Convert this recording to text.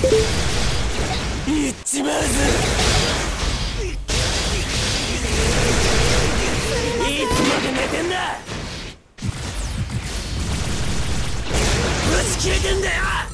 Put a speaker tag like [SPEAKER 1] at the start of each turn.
[SPEAKER 1] 行っちまうぜ。いつまで寝てんだ。ぶち切れてんだよ。